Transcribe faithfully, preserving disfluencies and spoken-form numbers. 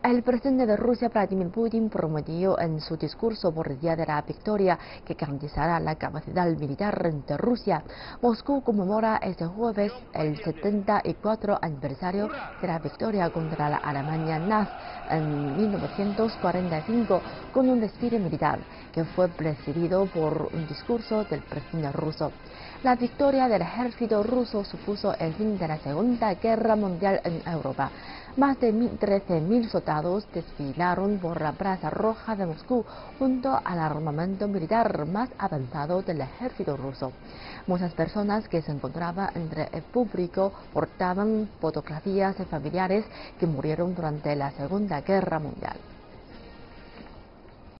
El presidente de Rusia, Vladimir Putin, prometió en su discurso por el Día de la Victoria que garantizará la capacidad militar de Rusia. Moscú conmemora este jueves el setenta y cuatro aniversario de la victoria contra la Alemania nazi en mil novecientos cuarenta y cinco con un desfile militar que fue presidido por un discurso del presidente ruso. La victoria del ejército ruso supuso el fin de la Segunda Guerra Mundial en Europa. Más de trece mil soldados desfilaron por la Plaza Roja de Moscú junto al armamento militar más avanzado del ejército ruso. Muchas personas que se encontraban entre el público portaban fotografías de familiares que murieron durante la Segunda Guerra Mundial.